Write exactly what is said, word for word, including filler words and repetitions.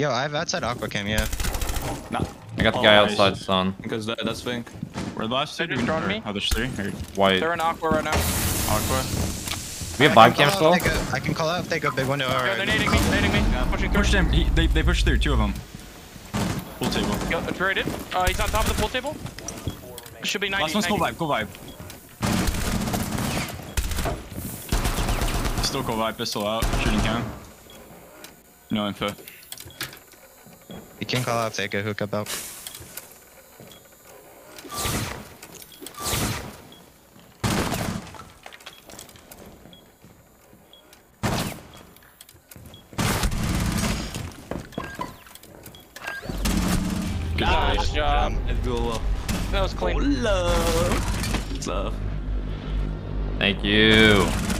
Yo, I have outside aqua cam, yeah. Nah. I got the Oh, guy nice. outside sun. Because that, that's Vink. We're the last two. They just droned me. Oh, there's three. Or White. They're in aqua right now. Aqua. We have I vibe can cam call out still? if they go- I can call out if they go big window. Yo, Alright. they're nading me, nading me. Yeah, pushing through. Push them. He, they, they pushed through. Two of them. Pool table. Yo, it's rated. Uh, he's on top of the pool table. Should be ninety. Last one's cool ninety. vibe. Cool vibe. Still cool vibe. Pistol out. Shooting cam. No info. You can call out if they go hook up out. Nice job. Let's go. That was clean. Hello. What's up? Thank you.